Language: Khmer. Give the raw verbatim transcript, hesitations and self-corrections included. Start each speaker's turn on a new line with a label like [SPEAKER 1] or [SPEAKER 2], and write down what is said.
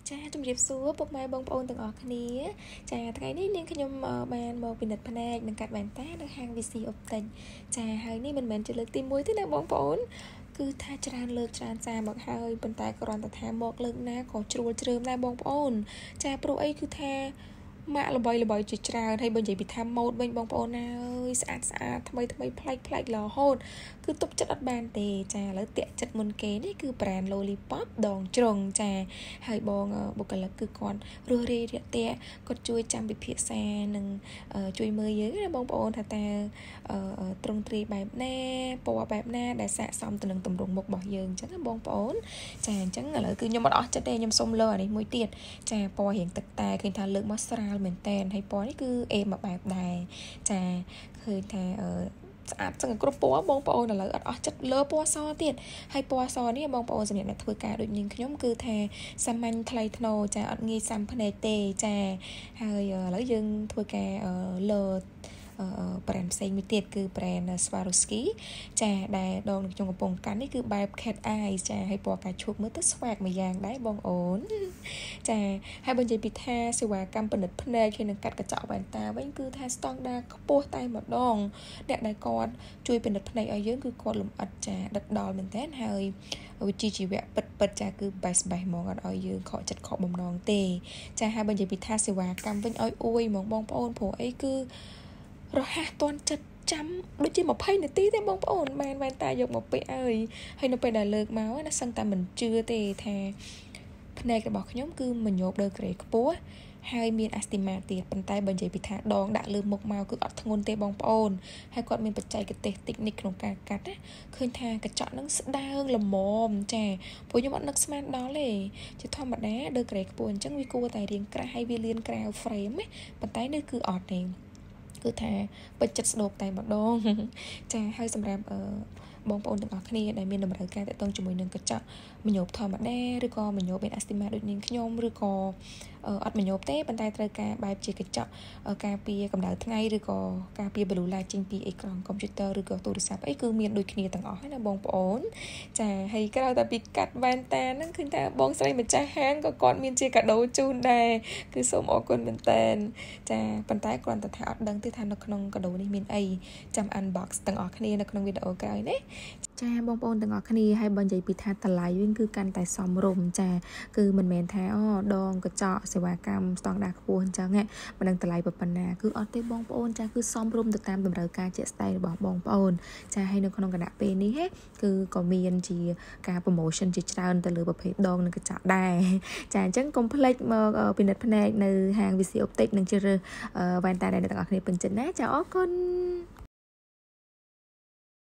[SPEAKER 1] ចាជំរាបសួរពុកម៉ែបងប្អូនទាំងអស់គ្នាចាថ្ងៃនេះនាងខ្ញុំបានមកពិនិត្យផ្នែកនឹងកាត់វ៉ែនតានៅហាង វី ស៊ី Optic ចាហើយនេះមិនមែនជាលើកទីមួយទេណាបងប្អូនគឺថាច្រើនលើកច្រើនសារមកហើយប៉ុន្តែគ្រាន់តែថាមកលើកណាក៏ជ្រួលជ្រើមដែរបងប្អូនចាព្រោះអីគឺថាម៉ាក់ល្បីល្បីជាច្រើនហើយបើនិយាយពីថាម៉ូដវិញបងប្អូនណាអើយស្អាតស្អាតថ្មីថ្មីប្លែកប្លែករហូតគឺទុកចិត្តអត់បានទេចាឥឡូវតាក់ចិត្តមុនគេនេះគឺ brand Lollipop ដងជ្រុងចាហើយបងបុគ្គលិកគឺគាត់រស់រាយរាក់ទាក់គាត់ជួយចាំពិភាក្សានិងជួយមើលយើងណាបងប្អូនថាតើត្រង់ទ្រាយបែបណាពណ៌បែបណាដែលស័ក្តិសមទៅនឹងទម្រង់មុខរបស់យើងអញ្ចឹងណាបងប្អូនចាអញ្ចឹងឥឡូវគឺខ្ញុំអត់អស់ចិត្តទេខ្ញុំសុំលើអានេះមួយទៀតចាពណ៌រៀងទឹកតែឃើញថាលើកមកស្រាលមែនតែនហើយពណ៌នេះគឺអេមួយបែបដែរចាឃើញថាអឺស្អាតចឹងគ្រប់ពណ៌បងប្អូនឥឡូវអត់អស់ចិត្តលើពណ៌សទៀតហើយពណ៌សនេះបងប្អូនសម្រាប់អ្នកធ្វើការដូចនាងខ្ញុំគឺថាសាមញ្ញថ្លៃថ្នូរចាអត់ងាយសាំភ្នែកទេចាហើយឥឡូវយើងធ្វើការលើអឺ brand ផ្សេងមួយទៀតគឺ brand Swarovski ចាដែលដងខ្ញុំកំពុងកាន់នេះគឺបែប cat eye ចាហើយពណ៌កាឈូកមើលទៅស្វាកមួយយ៉ាងដែរបងអូនចាហើយបើនិយាយពីថាសេវាកម្មពិនិត្យភ្នែកហើយនឹងកាត់កញ្ចក់វ៉ែនតាវិញគឺថាស្តង់ដារខ្ពស់តែម្ដងអ្នកដែលគាត់ជួយពិនិត្យភ្នែកឲ្យយើងគឺគាត់លម្អិតចាដិតដល់មែនតើហើយវិជ្ជាជីវៈពិតពិតចាគឺ best best ហ្មងអត់ឲ្យយើងខកចិត្តខកបំណងទេចាហើយបើនិយាយពីថាសេវាកម្មវិញឲ្យអួយហ្មងបងប្អូនព្រោះអីគឺរហ័សទាន់ចិត្តចាំដូចជា20នាទីទេបងប្អូនបានវ៉ែនតាយកមកពាក់អើយហើយនៅពេលដែលលើកមកណាសឹងតែមិនជឿទេថាភ្នែករបស់ខ្ញុំគឺមញោបលើក្រេខ្ពស់ហើយមានអាស្ទីម៉ាទៀតប៉ុន្តែបើនិយាយពីថាដងដាក់លើមុខមកគឺអត់ធ្ងន់ទេបងប្អូនហើយគាត់មានបច្ចេកទេសតិចនិចក្នុងការកាត់ណាឃើញថាកញ្ចក់ហ្នឹងស្ដើងល្មមចាព្រោះខ្ញុំអត់នឹកស្មានដល់ទេជាធម្មតាលើក្រេខ្ពស់អញ្ចឹងវាគួរតែរៀងក្រាស់ហើយវាលៀនក្រៅ frame ណាប៉ុន្តែនេះគឺអត់ទេគឺថាពេញចិត្តស្ដោកតែម្ដងចាហើយសម្រាប់អឺបងប្អូនទាំងអស់គ្នាដែលមានតម្រូវការទាក់ទងជាមួយនឹងកញ្ចក់មញោបធម្មតាឬក៏មញោបមានអាស្ទីម៉ាដូចនាងខ្ញុំឬក៏អត់មញោបទេប៉ុន្តែត្រូវការបែបជាកញ្ចក់ការពារកម្ដៅថ្ងៃឬក៏ការពារ blue light ចេញពីអេក្រង់កុំព្យូទ័រឬក៏ទូរស័ព្ទអីគឺមានដូចគ្នាទាំងអស់ណាបងប្អូនចាហើយក្រៅតែពីកាត់វ៉ែនតាហ្នឹងឃើញថាបងស្រីម្ចាស់ហាងក៏គាត់មានជាកាដូជូនដែរគឺសូមអរគុណមែនតើចាប៉ុន្តែគ្រាន់តែថាអត់ដឹងទេថានៅក្នុងកាដូនេះមានអីចាំ unbox ទាំងអស់គ្នានៅក្នុងវីដេអូក្រោយនេះចាបងប្អូនទាំងអស់គ្នាហើយបើនិយាយពីថាតម្លៃវិញគឺកាន់តែសមរម្យចាគឺមិនមែនថាអូដងកញ្ចក់សេវាកម្មស្តង់ដារខ្ពស់អញ្ចឹងមិនដឹងតម្លៃប៉ុណ្ណាគឺអត់ទេបងប្អូនចាគឺសមរម្យទៅតាមតម្រូវការជាក់ស្ដែងរបស់បងប្អូនចាហើយនៅក្នុងគណៈពេលនេះគឺក៏មានជាការ promotion ជាច្រើនទៅលើប្រភេទដងនិងកញ្ចក់ដែរចាអញ្ចឹងកុំភ្លេចមកពិនិត្យភ្នែកនៅហាង វី ស៊ី Optic និងជ្រើសរើសវ៉ែនតាដែលអ្នកទាំងអស់គ្នាពេញចិត្តណាចាអរគុណ